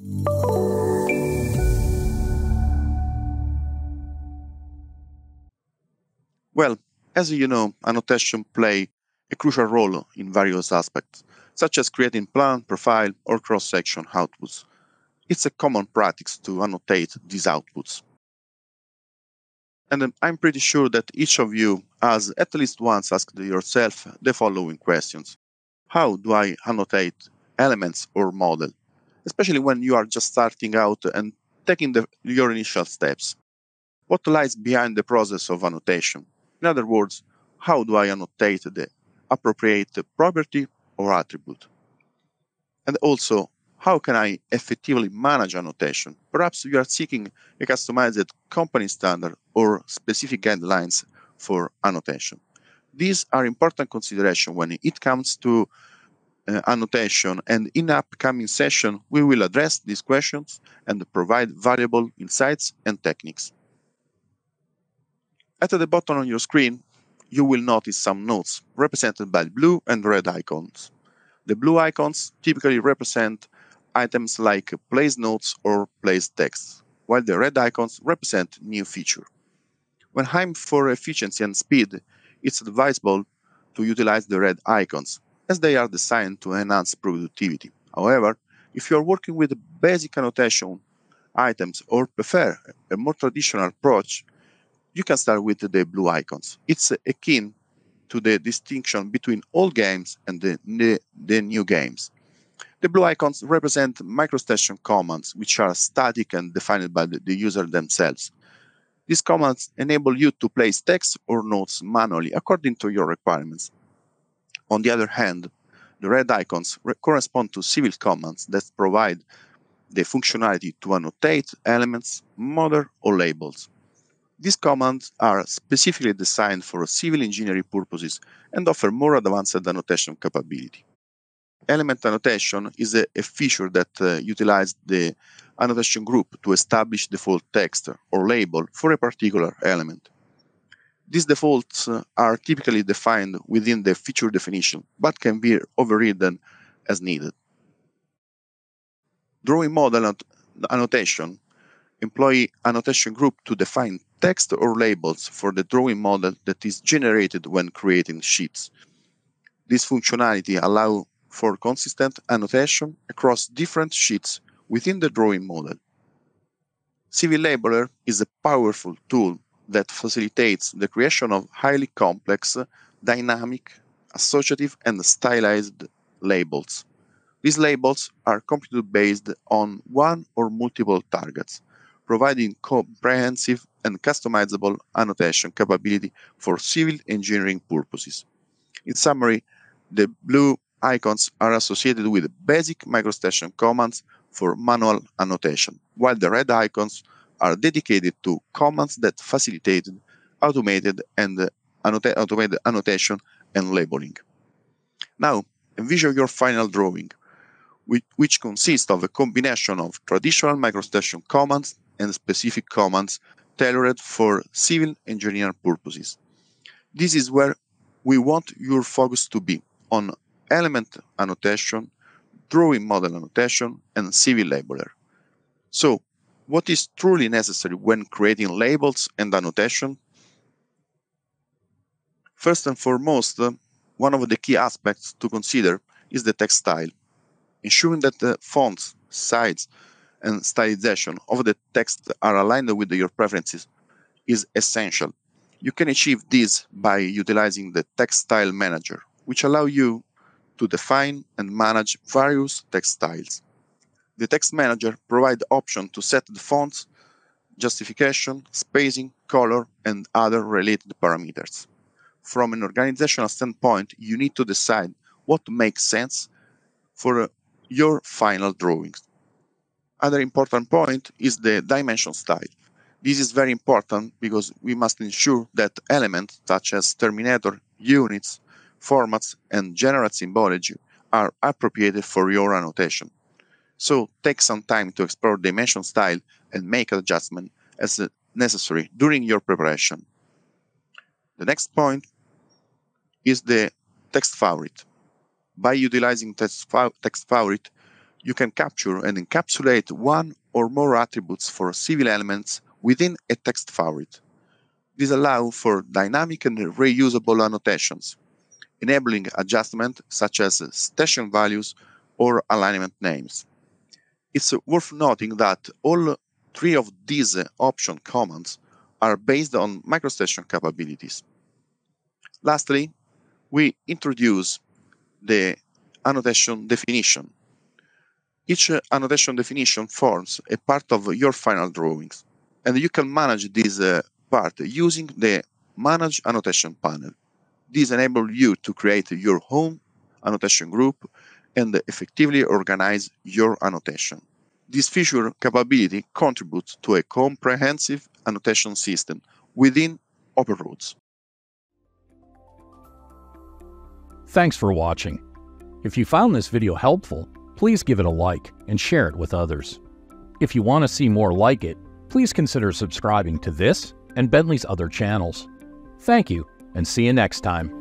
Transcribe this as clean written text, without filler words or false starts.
Well, as you know, annotation play a crucial role in various aspects, such as creating plan, profile, or cross-section outputs. It's a common practice to annotate these outputs. And I'm pretty sure that each of you has at least once asked yourself the following questions. How do I annotate elements or model? Especially when you are just starting out and taking your initial steps. What lies behind the process of annotation? In other words, how do I annotate the appropriate property or attribute? And also, how can I effectively manage annotation? Perhaps you are seeking a customized company standard or specific guidelines for annotation. These are important considerations when it comes to annotation, and in upcoming session, we will address these questions and provide valuable insights and techniques. At the bottom of your screen, you will notice some nodes represented by blue and red icons. The blue icons typically represent items like place notes or place text, while the red icons represent new feature. When aiming for efficiency and speed, it's advisable to utilize the red icons, as they are designed to enhance productivity. However, if you are working with basic annotation items or prefer a more traditional approach, you can start with the blue icons. It's akin to the distinction between old games and the new games. The blue icons represent microstation commands, which are static and defined by the user themselves. These commands enable you to place text or notes manually according to your requirements. On the other hand, the red icons correspond to civil commands that provide the functionality to annotate elements, model, or labels. These commands are specifically designed for civil engineering purposes and offer more advanced annotation capability. Element annotation is a feature that utilizes the annotation group to establish default text or label for a particular element. These defaults are typically defined within the feature definition, but can be overridden as needed. Drawing model annotation employ annotation group to define text or labels for the drawing model that is generated when creating sheets. This functionality allows for consistent annotation across different sheets within the drawing model. Civil Labeler is a powerful tool that facilitates the creation of highly complex, dynamic, associative, and stylized labels. These labels are computed based on one or multiple targets, providing comprehensive and customizable annotation capability for civil engineering purposes. In summary, the blue icons are associated with basic microstation commands for manual annotation, while the red icons are dedicated to commands that facilitate automated annotation and labeling. Now, envision your final drawing, which consists of a combination of traditional microstation commands and specific commands tailored for civil engineering purposes. This is where we want your focus to be, on element annotation, drawing model annotation, and civil labeler. So, what is truly necessary when creating labels and annotation? First and foremost, one of the key aspects to consider is the text style. Ensuring that the fonts, size, and stylization of the text are aligned with your preferences is essential. You can achieve this by utilizing the Text Style Manager, which allows you to define and manage various text styles. The Text Manager provides the option to set the fonts, justification, spacing, color, and other related parameters. From an organizational standpoint, you need to decide what makes sense for your final drawings. Other important point is the dimension style. This is very important because we must ensure that elements such as terminator, units, formats, and general symbology are appropriate for your annotation. So take some time to explore dimension style and make adjustments as necessary during your preparation. The next point is the text favorite. By utilizing text favorite, You can capture and encapsulate one or more attributes for civil elements within a text favorite. This allows for dynamic and reusable annotations, enabling adjustment such as station values or alignment names. It's worth noting that all three of these option commands are based on MicroStation capabilities. Lastly, we introduce the annotation definition. Each annotation definition forms a part of your final drawings, and you can manage this part using the Manage Annotation panel. This enables you to create your own annotation group and effectively organize your annotation. This feature capability contributes to a comprehensive annotation system within OpenRoots. Thanks for watching. If you found this video helpful, please give it a like and share it with others. If you want to see more like it, please consider subscribing to this and Bentley's other channels. Thank you, and see you next time.